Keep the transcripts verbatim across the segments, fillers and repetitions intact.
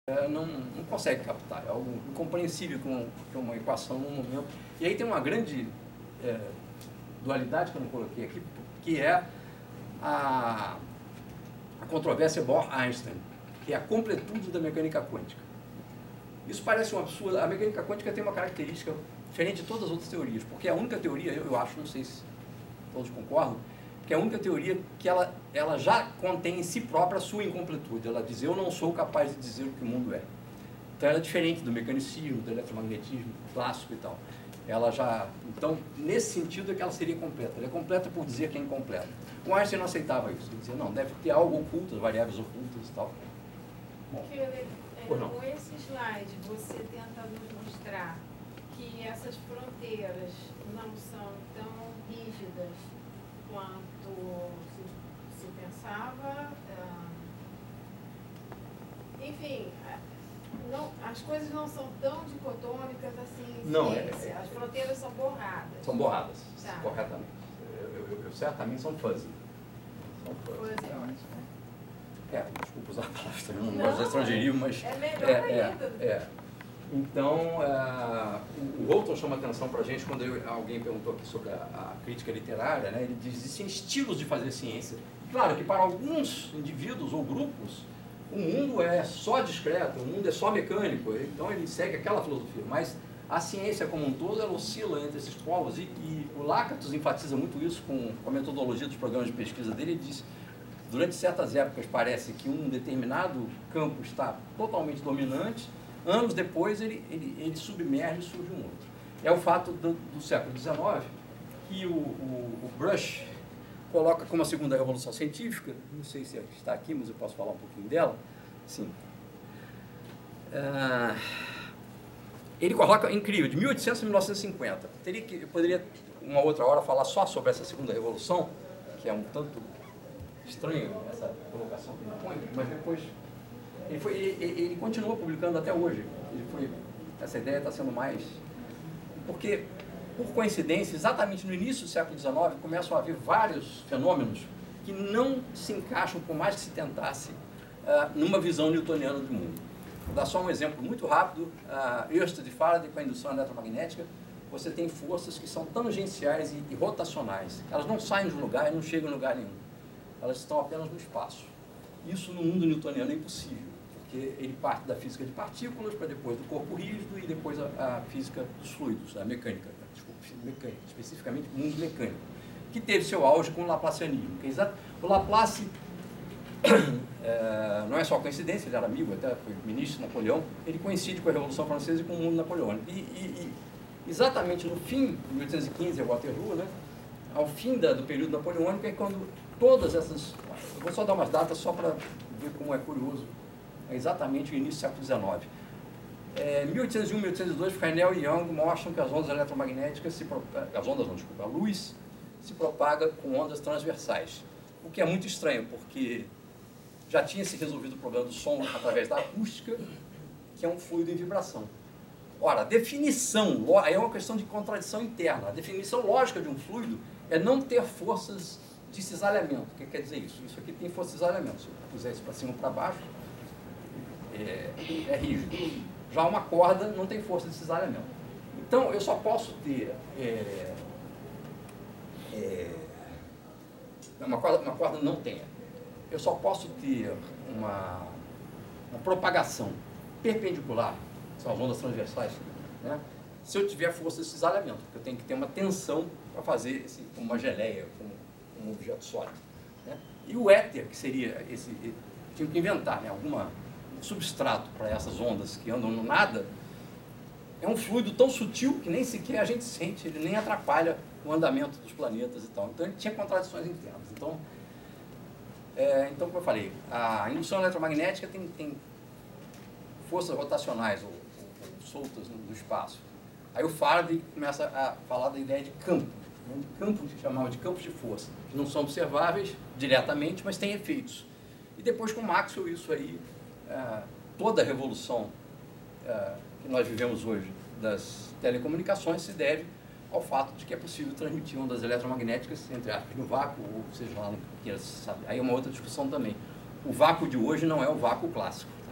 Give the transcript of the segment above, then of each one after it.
é, não, não consegue captar, é algo incompreensível com uma equação no momento. E aí tem uma grande é, dualidade que eu não coloquei aqui, que é a, a controvérsia Bohr-Einstein, que é a completude da mecânica quântica. Isso parece um absurdo. A mecânica quântica tem uma característica diferente de todas as outras teorias, porque é a única teoria, eu, eu acho, não sei se todos concordam, que é a única teoria que ela, ela já contém em si própria a sua incompletude. Ela diz, eu não sou capaz de dizer o que o mundo é. Então ela é diferente do mecanicismo, do eletromagnetismo clássico e tal. Ela já, então, nesse sentido é que ela seria completa. Ela é completa por dizer que é incompleta. O Einstein não aceitava isso. Ele dizia, não, deve ter algo oculto, variáveis ocultas e tal. Bom, Porque, é, com esse slide, você tenta nos mostrar que essas fronteiras não são tão rígidas quanto se, se pensava. Enfim, não, as coisas não são tão dicotômicas assim em não, ciência. É, é, as fronteiras são borradas. São borradas, tá. corretamente. Eu, eu, eu, certamente são fuzzy. São fuzzy. Fuzzy é ótimo. É, desculpa usar a palavra, eu não gosto de estrangeirismo, mas... É melhor é, ainda. É, é. Então, uh, o Walton chama atenção para a gente, quando eu, alguém perguntou aqui sobre a, a crítica literária, né, ele diz que existem estilos de fazer ciência. Claro que para alguns indivíduos ou grupos, o mundo é só discreto, o mundo é só mecânico, então ele segue aquela filosofia, mas a ciência como um todo, ela oscila entre esses polos, e, e o Lakatos enfatiza muito isso com, com a metodologia dos programas de pesquisa dele. Ele diz, durante certas épocas parece que um determinado campo está totalmente dominante, anos depois ele, ele, ele submerge e surge um outro. É o fato do, do século dezenove que o, o, o Brush coloca como a segunda revolução científica, não sei se está aqui, mas eu posso falar um pouquinho dela. Sim. Uh, ele coloca, incrível, de mil e oitocentos a mil novecentos e cinquenta. Teria que, eu poderia, uma outra hora, falar só sobre essa segunda revolução, que é um tanto estranho essa colocação que ele põe, mas depois ele, foi, ele, ele continua publicando até hoje. Ele foi, essa ideia está sendo mais... Porque, por coincidência, exatamente no início do século dezenove, começam a haver vários fenômenos que não se encaixam, por mais que se tentasse, uh, numa visão newtoniana do mundo. Vou dar só um exemplo muito rápido. Uh, Ørsted e Faraday, com a indução eletromagnética, você tem forças que são tangenciais e, e rotacionais. Elas não saem de um lugar e não chegam em lugar nenhum. Elas estão apenas no espaço. Isso no mundo newtoniano é impossível, porque ele parte da física de partículas para depois do corpo rígido e depois a, a física dos fluidos, a mecânica, desculpa, mecânica, especificamente mundo mecânico, que teve seu auge com o laplacianismo. Que é exato, o Laplace é, não é só coincidência, ele era amigo, até foi ministro de Napoleão, ele coincide com a Revolução Francesa e com o mundo napoleônico. E, e, e exatamente no fim de mil oitocentos e quinze, a Waterloo, né, ao fim da, do período napoleônico, é quando todas essas... Eu vou só dar umas datas só para ver como é curioso. É exatamente o início do século dezenove. É, mil oitocentos e um, mil oitocentos e dois, Fresnel e Young mostram que as ondas eletromagnéticas, se propagam, as ondas não, desculpa, a luz se propaga com ondas transversais. O que é muito estranho, porque já tinha se resolvido o problema do som através da acústica, que é um fluido em vibração. Ora, a definição, aí é uma questão de contradição interna. A definição lógica de um fluido é não ter forças de cisalhamento. O que quer dizer isso? Isso aqui tem força de cisalhamento. Se eu puser isso para cima ou para baixo, é, é rígido. Já uma corda não tem força de cisalhamento. Então, eu só posso ter... É, é, uma, corda, uma corda não tem. Eu só posso ter uma, uma propagação perpendicular, são as ondas transversais, né, se eu tiver força de cisalhamento, porque eu tenho que ter uma tensão para fazer esse, uma geleia, como um objeto sólido. Né? E o éter, que seria esse... Tinha que inventar, né, alguma substrato para essas ondas que andam no nada, é um fluido tão sutil que nem sequer a gente sente, ele nem atrapalha o andamento dos planetas e tal. Então ele tinha contradições internas. Então, é, então como eu falei, a indução eletromagnética tem, tem forças rotacionais ou, ou soltas no, no espaço. Aí o Faraday começa a falar da ideia de campo, né? Campo que chamava de campos de força, que não são observáveis diretamente, mas têm efeitos. E depois com Maxwell isso aí, é, toda a revolução é, que nós vivemos hoje das telecomunicações se deve ao fato de que é possível transmitir ondas eletromagnéticas, entre aspas, no vácuo, ou seja lá no que queira se saber. Aí é uma outra discussão também. O vácuo de hoje não é o vácuo clássico. Tá?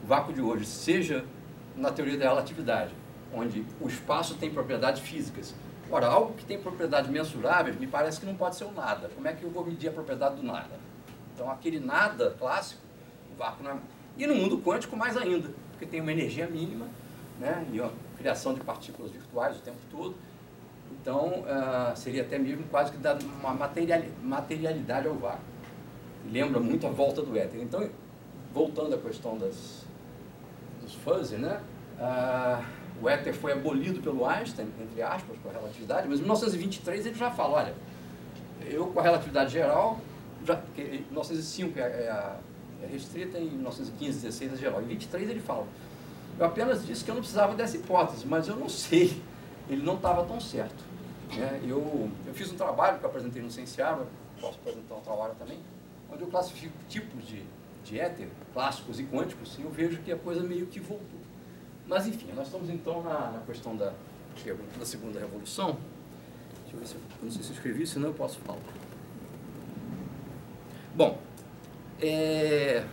o vácuo de hoje seja na teoria da relatividade, onde o espaço tem propriedades físicas. Ora, algo que tem propriedades mensuráveis, me parece que não pode ser o nada. Como é que eu vou medir a propriedade do nada? Então, aquele nada clássico, o vácuo não é... E no mundo quântico, mais ainda, porque tem uma energia mínima, né, e uma criação de partículas virtuais o tempo todo. Então, uh, seria até mesmo quase que dar uma materialidade ao vácuo. Lembra muito a volta do éter. Então, voltando à questão das, dos fuzzy, né, uh, o éter foi abolido pelo Einstein, entre aspas, com a relatividade, mas em mil novecentos e vinte e três ele já fala, olha, eu com a relatividade geral, já, porque mil novecentos e cinco é, é, a, é restrita, em mil novecentos e quinze, dezesseis é geral. Em vinte e três ele fala, eu apenas disse que eu não precisava dessa hipótese, mas eu não sei, ele não estava tão certo. Né? Eu, eu fiz um trabalho que eu apresentei no Cienciário, posso apresentar um trabalho também, onde eu classifico tipos de, de éter, clássicos e quânticos, e eu vejo que a coisa meio que voltou. Mas, enfim, nós estamos então na, na questão da, da segunda revolução. Deixa eu ver se eu, eu não sei se eu escrevi, senão eu posso falar. Bom, é,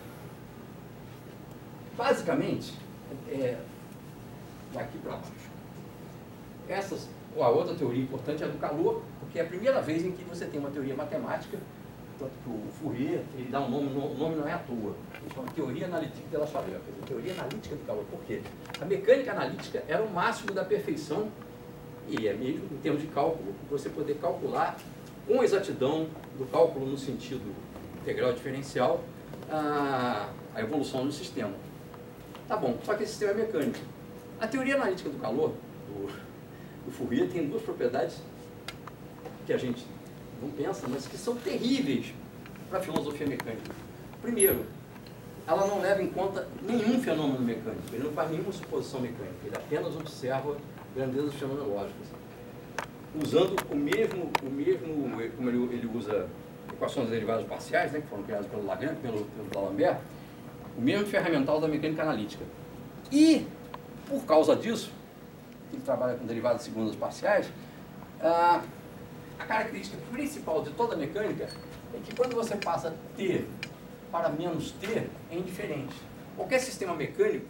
basicamente, é, daqui para baixo. Essas, a outra teoria importante é a do calor, porque é a primeira vez em que você tem uma teoria matemática, tanto que o Fourier, ele dá um nome, o nome não é à toa, ele chama Teoria Analítica de La Chaleur, quer dizer, Teoria Analítica do Calor. Por quê? A mecânica analítica era o máximo da perfeição, e é mesmo em termos de cálculo, você poder calcular com exatidão do cálculo no sentido integral diferencial a, a evolução do sistema. Tá bom, só que esse sistema é mecânico. A teoria analítica do calor, do, do Fourier, tem duas propriedades que a gente não pensa, mas que são terríveis para a filosofia mecânica. Primeiro, ela não leva em conta nenhum fenômeno mecânico, ele não faz nenhuma suposição mecânica, ele apenas observa grandezas fenomenológicas. Usando o mesmo, o mesmo como ele, ele usa equações derivadas parciais, né, que foram criadas pelo Lagrange, pelo, pelo D'Alembert, o mesmo ferramental da mecânica analítica. E, por causa disso, ele trabalha com derivadas segundas parciais, ah, a característica principal de toda a mecânica é que quando você passa T para menos T, é indiferente. Qualquer sistema mecânico,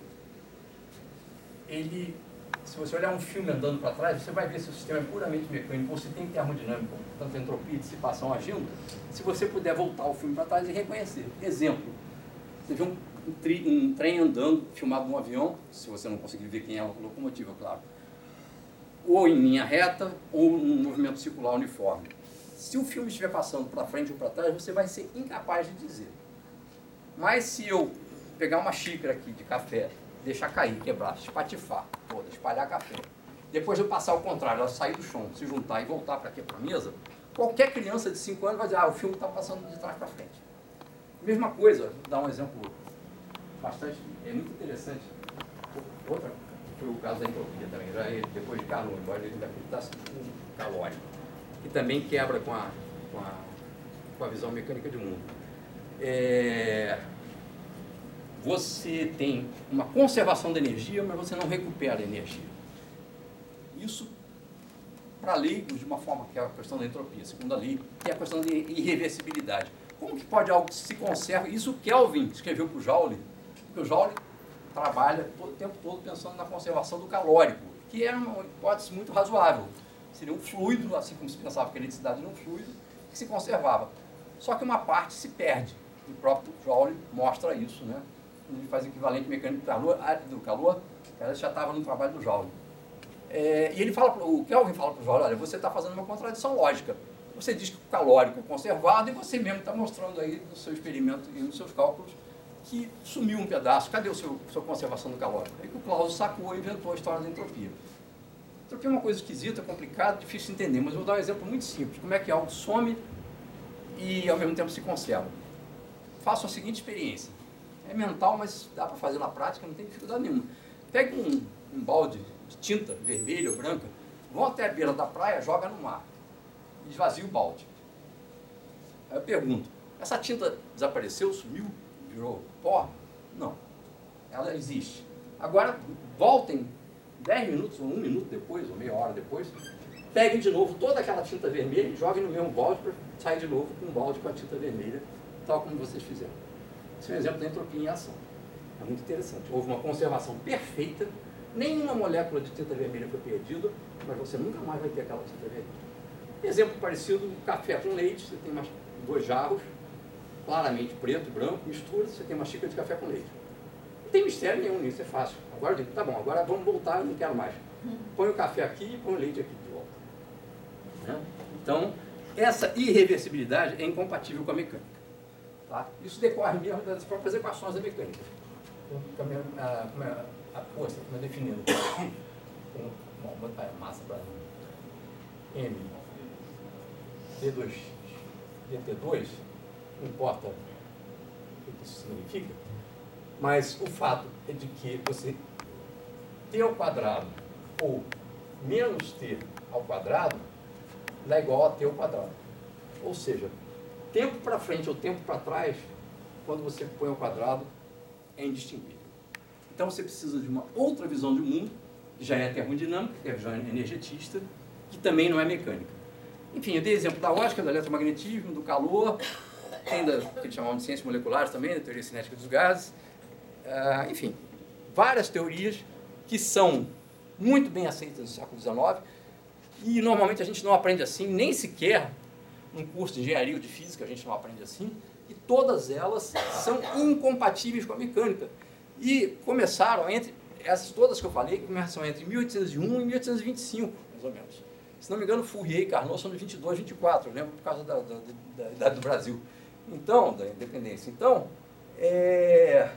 ele, se você olhar um filme andando para trás, você vai ver se o sistema é puramente mecânico ou se tem termodinâmica, tanto entropia e dissipação agindo, se você puder voltar o filme para trás e reconhecer. Exemplo, você vê um, um, tri, um trem andando, filmado num avião, se você não conseguir ver quem é a locomotiva, claro, ou em linha reta, ou num movimento circular uniforme. Se o filme estiver passando para frente ou para trás, você vai ser incapaz de dizer. Mas se eu pegar uma xícara aqui de café, deixar cair, quebrar, espatifar, toda, espalhar café, depois eu passar ao contrário, ela sair do chão, se juntar e voltar para aqui para a mesa, qualquer criança de cinco anos vai dizer, ah, o filme está passando de trás para frente. Mesma coisa, vou dar um exemplo bastante, é muito interessante. Outra foi o caso da entropia também, já é depois de calor, embora ele ainda acreditasse com calórico, que também quebra com a, com a, com a visão mecânica de mundo. É, você tem uma conservação da energia, mas você não recupera a energia. Isso, para leigos, de uma forma que é a questão da entropia, segunda lei, que é a questão de irreversibilidade. Como que pode algo que se conserva? Isso Kelvin escreveu para o Joule, porque o Joule trabalha todo, o tempo todo pensando na conservação do calórico, que era uma hipótese muito razoável. Seria um fluido, assim como se pensava que a eletricidade era um fluido, que se conservava. Só que uma parte se perde. O próprio Joule mostra isso, né? Ele faz equivalente mecânico do calor, do calor, ela já estava no trabalho do Joule. É, e ele fala, o Kelvin fala para o Joule, olha, você está fazendo uma contradição lógica. Você diz que o calórico é conservado e você mesmo está mostrando aí no seu experimento e nos seus cálculos que sumiu um pedaço. Cadê a sua conservação do calórico? Aí que o Clausius sacou e inventou a história da entropia. Entropia é uma coisa esquisita, complicada, difícil de entender, mas eu vou dar um exemplo muito simples. Como é que algo some e ao mesmo tempo se conserva. Faço a seguinte experiência. É mental, mas dá para fazer na prática, não tem dificuldade nenhuma. Pegue um, um balde de tinta vermelha ou branca, vão até a beira da praia, joga no mar. Esvazia o balde. Aí eu pergunto, essa tinta desapareceu, sumiu, virou pó? Não. Ela existe. Agora, voltem dez minutos, ou um minuto depois, ou meia hora depois, peguem de novo toda aquela tinta vermelha e joguem no mesmo balde para sair de novo com um balde com a tinta vermelha, tal como vocês fizeram. Esse é um exemplo da entropia em ação. É muito interessante. Houve uma conservação perfeita, nenhuma molécula de tinta vermelha foi perdida, mas você nunca mais vai ter aquela tinta vermelha. Exemplo parecido, café com leite, você tem umas, dois jarros, claramente preto e branco, mistura, você tem uma xícara de café com leite. Não tem mistério nenhum nisso, é fácil. Agora eu digo, tá bom, agora vamos voltar, eu não quero mais. Põe o café aqui e põe o leite aqui de volta. Né? Então, essa irreversibilidade é incompatível com a mecânica. Tá? Isso decorre mesmo das próprias equações da mecânica. Como é a, a força, como é definido. Bom, vou botar a massa para M D dois x dt dois, não importa o que isso significa, mas o fato é de que você t ao quadrado ou menos t ao quadrado dá igual a t ao quadrado. Ou seja, tempo para frente ou tempo para trás, quando você põe ao quadrado, é indistinguível. Então você precisa de uma outra visão de mundo, que já é termodinâmica, que é a visão energetista, que também não é mecânica. Enfim, eu dei exemplo da ótica, do eletromagnetismo, do calor, tem da que eles chamam de ciências moleculares também, da teoria cinética dos gases. Uh, enfim, várias teorias que são muito bem aceitas no século dezenove e normalmente a gente não aprende assim, nem sequer num curso de engenharia ou de física a gente não aprende assim, e todas elas são incompatíveis com a mecânica. E começaram entre, essas todas que eu falei, começam entre mil oitocentos e um e mil oitocentos e vinte e cinco, mais ou menos. Se não me engano, Fourier e Carnot são de vinte e dois, vinte e quatro, eu lembro por causa da, da, da idade do Brasil. Então, da independência. Então, é...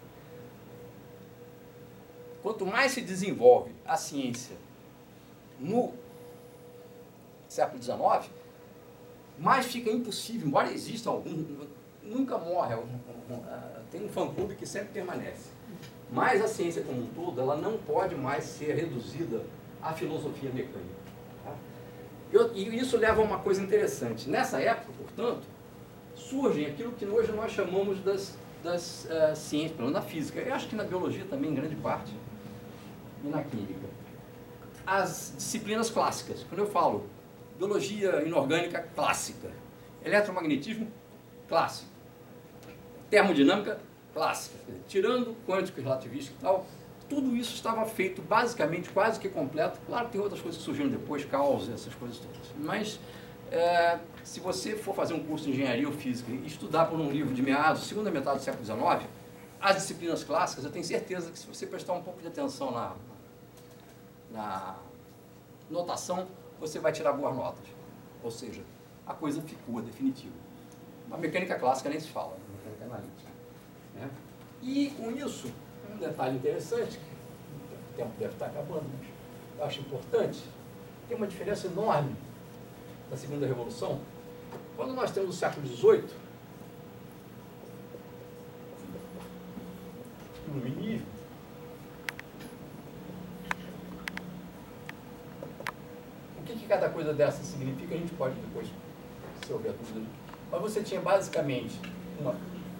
quanto mais se desenvolve a ciência no século dezenove, mais fica impossível, embora exista algum, nunca morre, tem um fã-clube que sempre permanece. Mas a ciência como um todo, ela não pode mais ser reduzida à filosofia mecânica. Tá? E isso leva a uma coisa interessante. Nessa época, portanto, surgem aquilo que hoje nós chamamos das, das uh, ciências, pelo menos na física, eu acho que na biologia também, em grande parte, e na química. As disciplinas clássicas, quando eu falo biologia inorgânica clássica, eletromagnetismo clássico, termodinâmica clássica, tirando quântico, relativístico e tal, tudo isso estava feito basicamente quase que completo. Claro que tem outras coisas que surgiram depois, caos, essas coisas todas, mas é, se você for fazer um curso de engenharia ou física e estudar por um livro de meados, segunda metade do século dezenove, as disciplinas clássicas, eu tenho certeza que se você prestar um pouco de atenção na, na notação, você vai tirar boas notas. Ou seja, a coisa ficou definitiva. A mecânica clássica nem se fala, a mecânica analítica. Né? E com isso, um detalhe interessante, o tempo deve estar acabando, mas eu acho importante, tem uma diferença enorme da segunda revolução. Quando nós temos o século dezoito, iluminismo, o que, que cada coisa dessa significa, a gente pode depois, se houver dúvida. Mas você tinha basicamente uma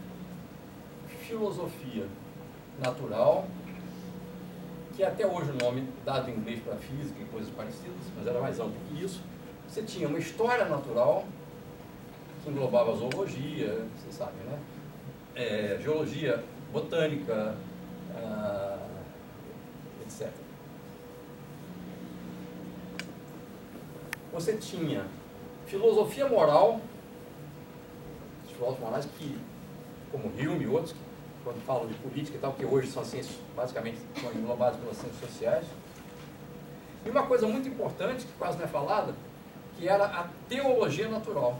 filosofia natural, que até hoje o nome dado em inglês para física e coisas parecidas, mas era mais amplo que isso. Você tinha uma história natural, que englobava a zoologia, vocês sabem, né? É, geologia, botânica, ah, etcétera. Você tinha filosofia moral, os filósofos morais que, como Hume e outros, que, quando falam de política e tal, que hoje são ciências, basicamente, são englobadas pelas ciências sociais. E uma coisa muito importante, que quase não é falada, que era a teologia natural.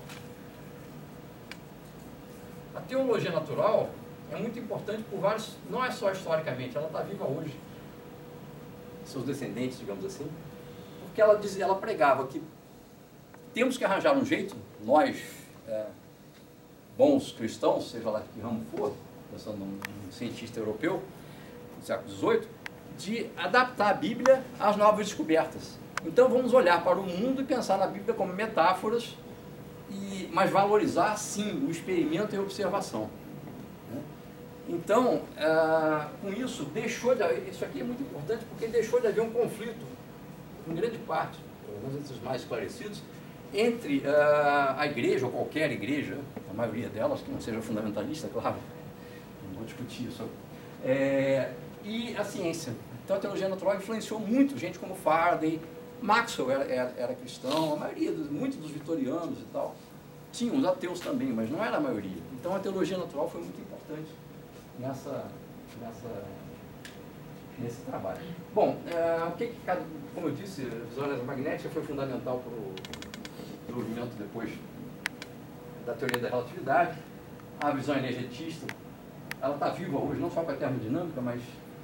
A teologia natural é muito importante por vários, não é só historicamente, ela está viva hoje, seus descendentes, digamos assim, porque ela, diz, ela pregava que temos que arranjar um jeito, nós, é, bons cristãos, seja lá que ramo for, pensando num, num cientista europeu do século dezoito, de adaptar a Bíblia às novas descobertas. Então vamos olhar para o mundo e pensar na Bíblia como metáforas, e, mas valorizar, sim, o experimento e a observação. Né? Então, ah, com isso, deixou de haver, isso aqui é muito importante, porque deixou de haver um conflito, em grande parte, pelo menos entre os mais esclarecidos, entre ah, a igreja, ou qualquer igreja, a maioria delas, que não seja fundamentalista, claro, não vou discutir isso, É, e a ciência. Então a teologia natural influenciou muito gente como Faraday, Maxwell era, era, era cristão, a maioria, dos, muitos dos vitorianos e tal. Tinha uns ateus também, mas não era a maioria. Então a teologia natural foi muito importante nessa, nessa, nesse trabalho. Bom, é, o que, que cada, como eu disse, a resonância magnética foi fundamental para o desenvolvimento depois da teoria da relatividade. A visão energetista, ela está viva hoje, não só com a termodinâmica, mas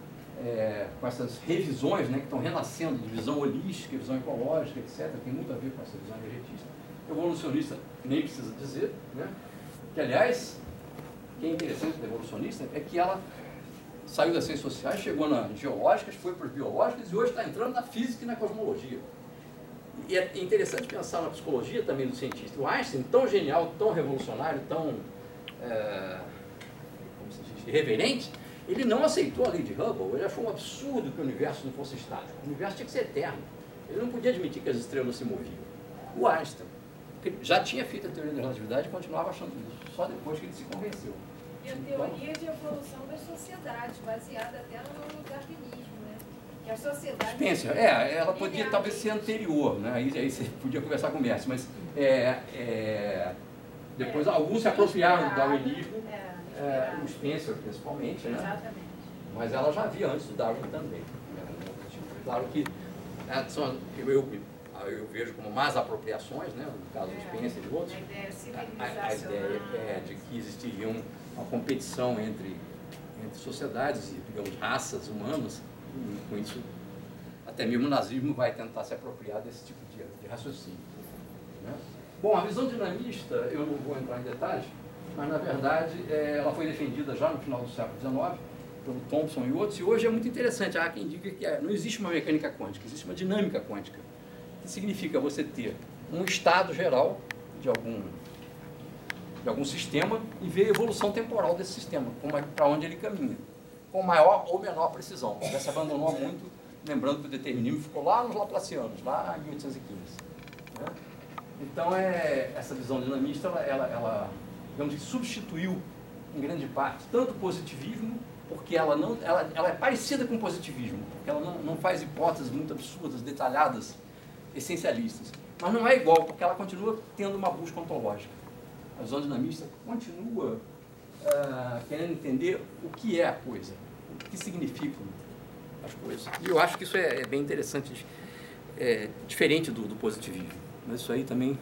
é, com essas revisões, né, que estão renascendo de visão holística, visão ecológica, etcétera. Tem muito a ver com essa visão energetista. Evolucionista, nem precisa dizer, né? Que, aliás, o que é interessante da evolucionista é que ela saiu das ciências sociais, chegou nas geológicas, foi para as biológicas e hoje está entrando na física e na cosmologia. E é interessante pensar na psicologia também do cientista. O Einstein, tão genial, tão revolucionário, tão é, como se diz, irreverente, ele não aceitou a lei de Hubble. Ele achou um absurdo que o universo não fosse estático. O universo tinha que ser eterno. Ele não podia admitir que as estrelas se moviam. O Einstein já tinha feito a teoria da relatividade e continuava achando isso, só depois que ele se convenceu. E a teoria de evolução das sociedades, baseada até no darwinismo, né? Que a sociedade... Spencer, é, ela podia talvez ser anterior, né? Aí, aí você podia conversar com o Messi, mas é, é, depois é, alguns se apropriaram do darwinismo, é, é, o Spencer principalmente, né? Exatamente. Mas ela já havia antes do Darwin também. Claro que é, são, eu, eu, eu vejo como mais apropriações, né? No caso do Spencer e outros, a ideia, a, a ideia é de que existiria um, uma competição entre, entre sociedades e, digamos, raças humanas, e com isso até mesmo o nazismo vai tentar se apropriar desse tipo de, de raciocínio, né? Bom, a visão dinamista, eu não vou entrar em detalhes, mas na verdade é, ela foi defendida já no final do século dezenove pelo Thomson e outros, e hoje é muito interessante. Há quem diga que é, não existe uma mecânica quântica, existe uma dinâmica quântica, que significa você ter um estado geral de algum, de algum sistema e ver a evolução temporal desse sistema, para onde ele caminha, com maior ou menor precisão. Já se abandonou muito, lembrando que o determinismo ficou lá nos Laplacianos, lá em mil oitocentos e quinze. Né? Então, é, essa visão dinamista, ela, ela, ela, digamos que substituiu, em grande parte, tanto o positivismo, porque ela, não, ela, ela é parecida com o positivismo, porque ela não, não faz hipóteses muito absurdas, detalhadas, essencialistas, mas não é igual, porque ela continua tendo uma busca ontológica. A visão dinamista continua uh, querendo entender o que é a coisa, o que significam as coisas. E eu acho que isso é, é bem interessante, é, diferente do, do positivismo. Mas isso aí também...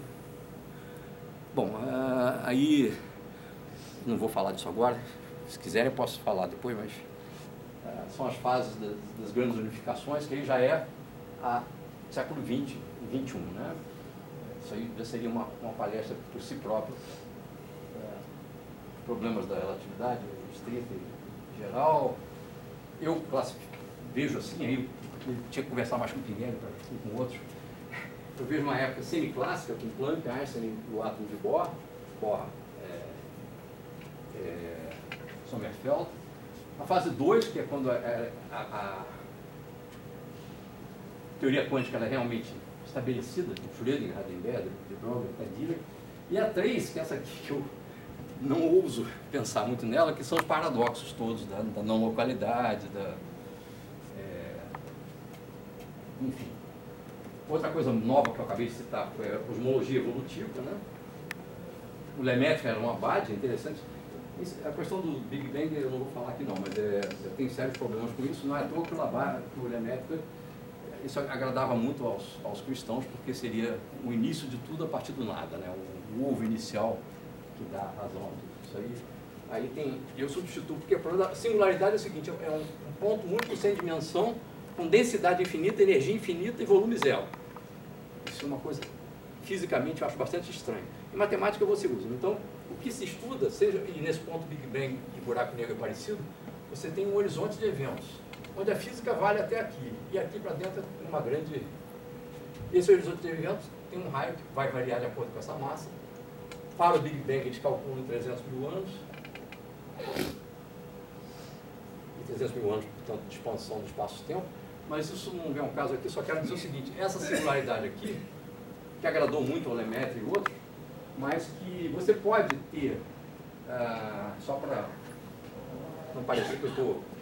Bom, uh, aí... Não vou falar disso agora. Se quiserem eu posso falar depois, mas... Uh, são as fases das, das grandes unificações, que aí já é a século vinte e vinte e um, né? Isso aí já seria uma, uma palestra por si própria. Uh, problemas da relatividade estrita em geral. Eu classifico, vejo assim, aí eu tinha que conversar mais com o Pinheiro e com outros. Eu vejo uma época semiclássica com Planck, Einstein e o átomo de Bohr, Bohr é, é, Sommerfeld. A fase dois, que é quando a, a, a teoria quântica ela é realmente estabelecida, com Schrödinger, Heisenberg, de Broglie, até Dirac. E a três, que é essa aqui que eu não ouso pensar muito nela, que são os paradoxos todos, da, da não localidade, da... É, enfim. Outra coisa nova que eu acabei de citar foi a cosmologia evolutiva, né? O Lemaitre era um abade, interessante. Isso, a questão do Big Bang eu não vou falar aqui não, mas é, eu tenho sérios problemas com isso. Não é à toa que o, Labar, que o Lemaitre, isso agradava muito aos, aos cristãos, porque seria o início de tudo a partir do nada, né? O, o ovo inicial que dá razão a tudo isso aí. Aí tem, eu substituo, porque a singularidade é o seguinte, é um, um ponto único sem dimensão, com densidade infinita, energia infinita e volume zero. Isso é uma coisa, fisicamente, eu acho bastante estranho. Em matemática você usa. Então, o que se estuda, seja, e nesse ponto Big Bang e buraco negro é parecido, você tem um horizonte de eventos, onde a física vale até aqui, e aqui para dentro é uma grande... Esse horizonte de eventos tem um raio que vai variar de acordo com essa massa. Para o Big Bang, eles calculam em trezentos mil anos. E trezentos mil anos, portanto, de expansão do espaço-tempo. Mas isso não é um caso aqui, só quero dizer o seguinte, essa singularidade aqui, que agradou muito ao Lemaitre e outros, mas que você pode ter, ah, só para não parecer que eu estou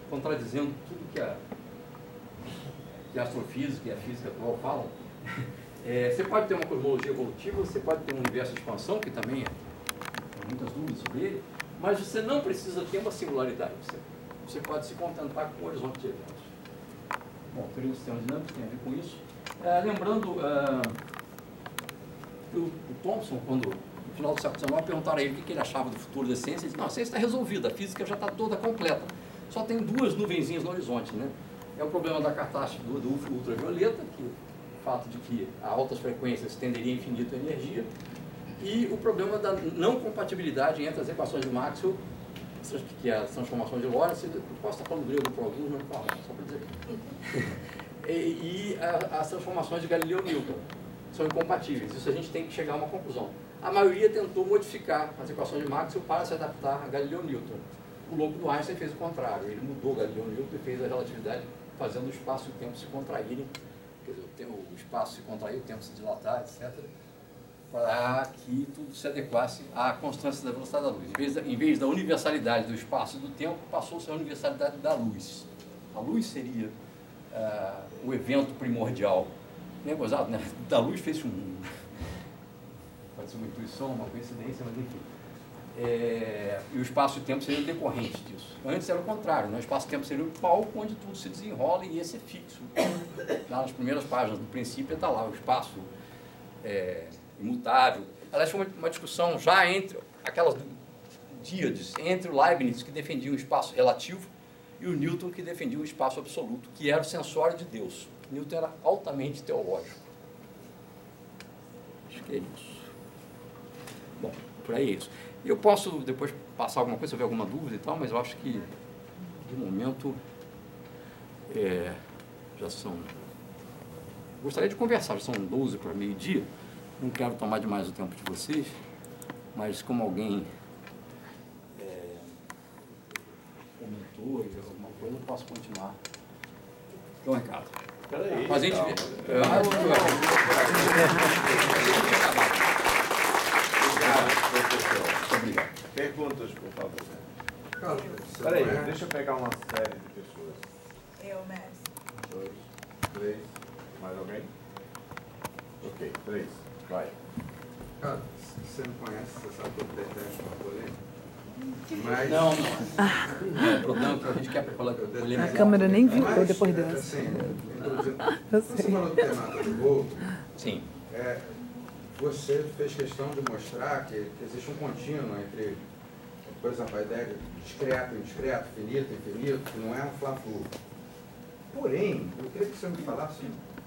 contradizendo tudo que a, que a astrofísica e a física atual falam. É, você pode ter uma cosmologia evolutiva, você pode ter um universo de expansão, que também tem muitas dúvidas sobre ele, mas você não precisa ter uma singularidade. Você, você pode se contentar com um horizonte de eventos. Bom, teoria do sistema dinâmico tem a ver com isso. É, lembrando, uh, o, o Thomson, quando, no final do século dezenove, perguntaram a ele o que, que ele achava do futuro da ciência, ele disse, não, a ciência está resolvida, a física já está toda completa. Só tem duas nuvenzinhas no horizonte, né? É o problema da catástrofe do, do ultravioleta, que o fato de que a altas frequências tenderia a infinito a energia, e o problema da não compatibilidade entre as equações de Maxwell, que é a transformação de Lorentz, eu posso estar falando grego para alguns, mas não falo, só para dizer. e e a, as transformações de Galileu e Newton são incompatíveis, isso a gente tem que chegar a uma conclusão. A maioria tentou modificar as equações de Maxwell para se adaptar a Galileu e Newton. O louco do Einstein fez o contrário, ele mudou Galileu e Newton e fez a relatividade fazendo o espaço e o tempo se contraírem, quer dizer, o espaço se contrair, o tempo se dilatar, etcétera, para que tudo se adequasse à constância da velocidade da luz. Em vez da, em vez da universalidade do espaço e do tempo, passou-se a universalidade da luz. A luz seria uh, o evento primordial. Nem é gozado, né? Da luz fez um... Pode ser uma intuição, uma coincidência, mas enfim. É, e o espaço e o tempo seriam decorrentes disso. Antes era o contrário, né? O espaço e o tempo seria o palco onde tudo se desenrola e esse é fixo. Lá nas primeiras páginas do princípio está lá o espaço é, imutável. Aliás, foi uma, uma discussão já entre aquelas díades, entre o Leibniz, que defendia o espaço relativo, e o Newton, que defendia o espaço absoluto, que era o sensório de Deus. Newton era altamente teológico. Acho que é isso. Bom, por aí é isso. Eu posso depois passar alguma coisa, se houver alguma dúvida e tal, mas eu acho que, de momento, é, já são... Gostaria de conversar, já são doze para meio-dia, não quero tomar demais o tempo de vocês, mas como alguém é, comentou e alguma coisa, eu posso continuar. Então, Ricardo. Peraí. Mas a gente vê. É, ah, eu, eu, eu, Obrigado. Perguntas, por favor. Carlos, Peraí, deixa eu pegar uma série de pessoas. Eu, mestre. Dois, três, mais alguém? Ok, três, vai. Cara, você não conhece, você sabe que eu detesto uma polêmica. Mas... Não, não. É, o problema é que a gente quer falar que eu polêmica. A câmera nem viu Mas, depois dessa. assim, eu tô dizendo, quando você falou do tema do gol, Sim. é, você fez questão de mostrar que, que existe um contínuo entre, por exemplo, a ideia de discreto, indiscreto, finito, infinito, que não é um fla-flu. Porém, eu queria que você me falasse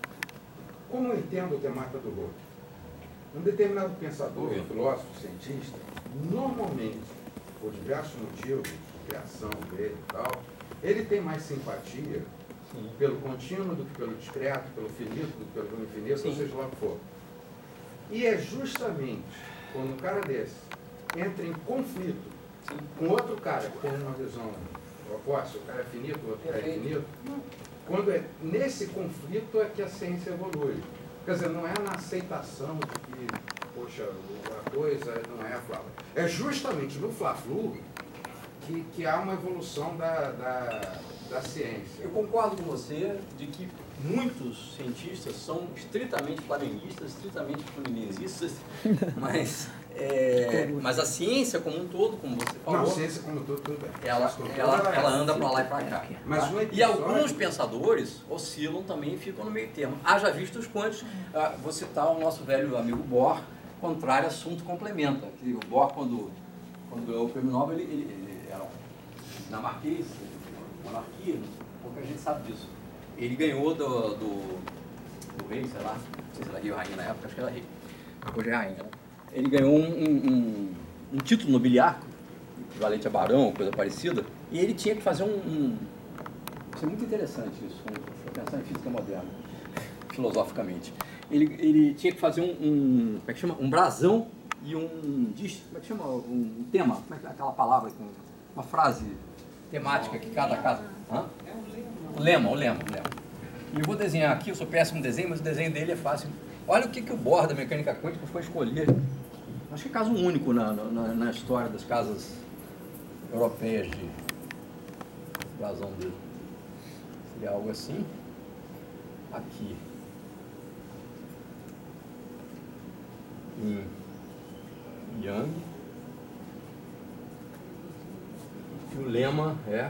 como eu entendo o temática do gol. Um determinado pensador, um filósofo, cientista, normalmente, por diversos motivos, de criação dele e tal, ele tem mais simpatia Sim. pelo contínuo do que pelo discreto, pelo finito do que pelo infinito, Sim. ou seja lá o que for. E é justamente quando um cara desse entra em conflito Sim. com outro cara que tem uma visão oposta, o cara é finito, o outro cara é infinito, quando é nesse conflito é que a ciência evolui. Quer dizer, não é na aceitação de que, poxa, a coisa não é a fla. É justamente no Fla-Flu que, que há uma evolução da, da, da ciência. Eu concordo com você de que muitos cientistas são estritamente flamenguistas, estritamente fluminenses, mas, é, mas a ciência como um todo, como você falou... Não, a ciência como um todo, tudo bem. Ela, ela, ela anda para lá e para cá. Mas tá? um E alguns pensadores oscilam também e ficam no meio termo. Haja visto os quantos, ah, vou citar o nosso velho amigo Bohr, contrário, assunto complementa. Que o Bohr, quando, quando ganhou o prêmio Nobel, ele, ele, ele era um dinamarquês, monarquia, pouca gente sabe disso. Ele ganhou do, do, do rei, sei lá, não sei se era rei ou rainha na época, acho que era rei, hoje é rainha, né? Ele ganhou um, um, um título nobiliário, equivalente a barão, coisa parecida, e ele tinha que fazer um... um isso é muito interessante isso, para pensar em física moderna, filosoficamente. Ele, ele tinha que fazer um, um, como é que chama? Um brasão e um, como é que chama? Um tema, como é que é aquela palavra, uma frase temática que cada casa... Hã? O lema, o lema, o lema. E eu vou desenhar aqui, eu sou péssimo em desenho, mas o desenho dele é fácil. Olha o que, que o Bohr da mecânica quântica foi escolher. Acho que é caso único na, na, na história das casas europeias de brasão dele. Seria algo assim. Aqui. Em Yang. E o lema é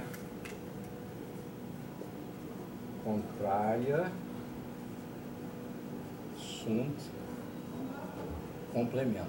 contrária, sunt, complementa.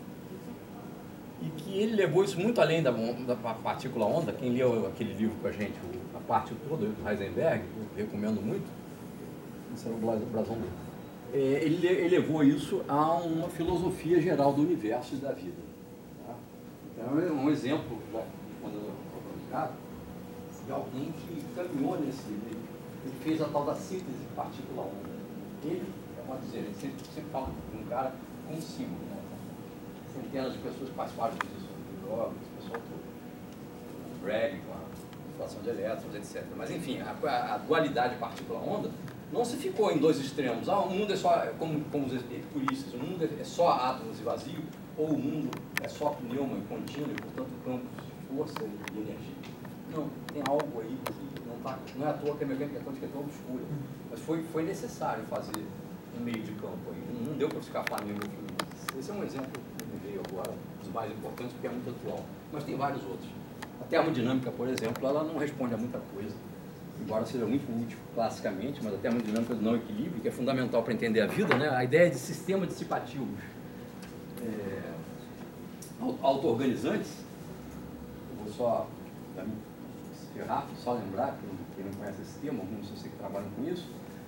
E que ele levou isso muito além da, da partícula onda. Quem leu aquele livro com a gente, a parte toda do Heisenberg, eu recomendo muito, esse era o brasão dele. É, ele, ele levou isso a uma filosofia geral do universo e da vida. Tá? Então, é um exemplo, quando eu estou publicado, de alguém que caminhou nesse livro. Ele fez a tal da síntese de partícula-onda. Ele, é uma dizer, ele sempre, sempre fala de um cara consigo, né? Centenas de pessoas que participaram disso, drogas, o pessoal todo. O Bragg, com a situação de elétrons, etcétera. Mas, enfim, a, a, a dualidade partícula-onda não se ficou em dois extremos. Ah, o mundo é só, como, como os epicuristas, o mundo é só átomos e vazio, ou o mundo é só pneuma e contínuo, e, portanto, campos de força e de energia. Não, tem algo aí que não, tá, não é à toa que a mecânica quântica é tão obscura. Mas foi, foi necessário fazer um meio de campo aí. Não deu para ficar Flamengo no filme. Esse é um exemplo que me veio agora, dos mais importantes, porque é muito atual. Mas tem vários outros. A termodinâmica, por exemplo, ela não responde a muita coisa, embora seja muito útil classicamente, mas a termodinâmica do não equilíbrio, que é fundamental para entender a vida, né? A ideia de sistemas dissipativos é, auto-organizantes, eu vou só ser rápido, só lembrar, quem não conhece esse termo, alguns de vocês que trabalham com isso,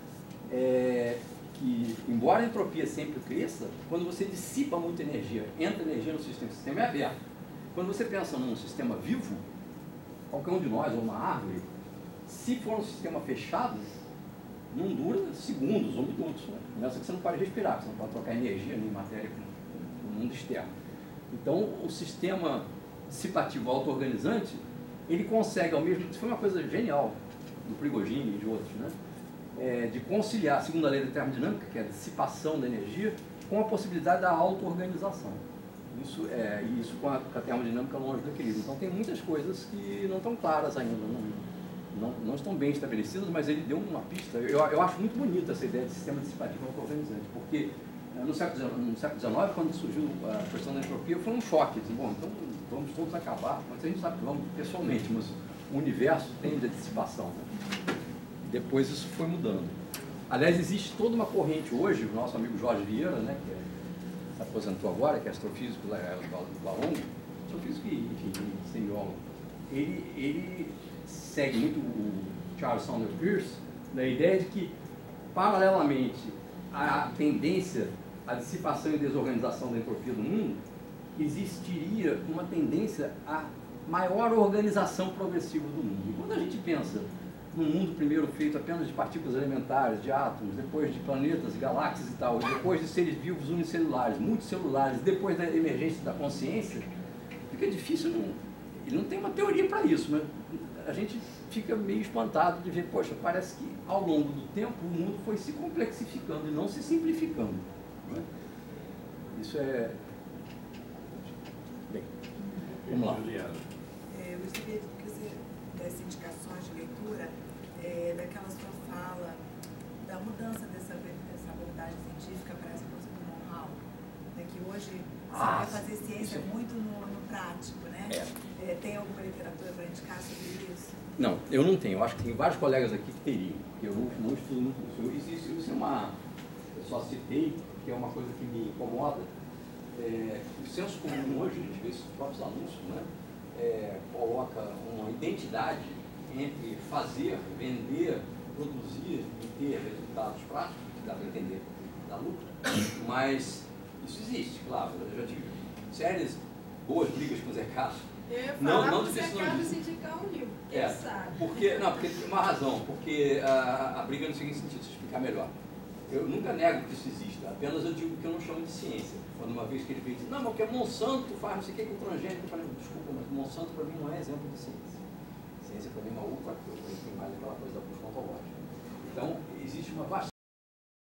é que, embora a entropia sempre cresça, quando você dissipa muita energia, entra energia no sistema, o sistema é aberto. Quando você pensa num sistema vivo, qualquer um de nós, ou uma árvore, se for um sistema fechado, não dura segundos ou minutos. Né? Nessa que você não pode respirar, você não pode trocar energia nem matéria com o mundo externo. Então, o sistema dissipativo auto-organizante, ele consegue ao mesmo tempo, isso foi uma coisa genial do Prigogine e de outros, né? É, de conciliar, segundo a lei da termodinâmica, que é a dissipação da energia, com a possibilidade da auto-organização. Isso, é, isso com a, com a termodinâmica longe do equilíbrio. Então tem muitas coisas que não estão claras ainda, não, não, não estão bem estabelecidas, mas ele deu uma pista. Eu, eu acho muito bonita essa ideia de sistema dissipativo auto-organizante, porque no século, no século dezenove, quando surgiu a questão da entropia, foi um choque. Assim, bom, então vamos todos acabar, mas a gente sabe que vamos pessoalmente, mas o universo tende a dissipação. Né? Depois isso foi mudando. Aliás, existe toda uma corrente hoje, o nosso amigo Jorge Vieira, né, que é, se aposentou agora, que é astrofísico do Balong, astrofísico e, enfim, semiólogo. Ele, ele segue muito o Charles Sanders Peirce, na ideia de que, paralelamente à tendência à dissipação e desorganização da entropia do mundo, existiria uma tendência à maior organização progressiva do mundo. E quando a gente pensa num mundo primeiro feito apenas de partículas elementares, de átomos, depois de planetas, galáxias e tal, depois de seres vivos unicelulares, multicelulares, depois da emergência da consciência, fica difícil, não, ele não tem uma teoria para isso, mas a gente fica meio espantado de ver, poxa, parece que ao longo do tempo o mundo foi se complexificando e não se simplificando. Né? Isso é... Bem, vamos lá. É, eu gostaria que você desse indicações de leitura é, daquela sua fala, da mudança dessa, dessa abordagem científica para essa coisa do know-how, né, que hoje você Ah, vai fazer ciência sim. muito no, no prático, né? É. É, tem alguma literatura para indicar sobre isso? Não, eu não tenho. Eu acho que tem vários colegas aqui que teriam, porque eu não, não estudo muito isso. Isso, isso é uma... Eu só citei, que é uma coisa que me incomoda. É, o senso comum hoje, a gente vê esses próprios anúncios, né? É, coloca uma identidade entre fazer, vender, produzir e ter resultados práticos, que dá para entender da luta, mas isso existe, claro. Eu já tive sérias, boas brigas com o Zé Castro. Eu ia Não, falar não pro de Zé questão Carlos disso. indicar um livro, quem É, sabe. porque, não, porque tem uma razão, porque a, a briga é no seguinte sentido, deixa eu explicar melhor. Eu nunca nego que isso exista, apenas eu digo que eu não chamo de ciência. Quando uma vez que ele veio dizer, não, mas porque Monsanto faz não sei o que com transgênico, eu falei, desculpa, mas Monsanto para mim não é exemplo de ciência. Ciência para mim é uma outra coisa, tem mais aquela coisa da busca ontológica. Então, existe uma vasta